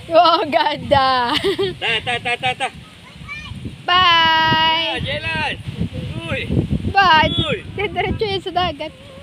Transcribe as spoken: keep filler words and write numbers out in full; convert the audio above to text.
Oh, ganda. Ta, ta, ta, ta, ta. Bye. Ah, Jelan. Uy. Bye. Uy. Diretso yan sa dagat.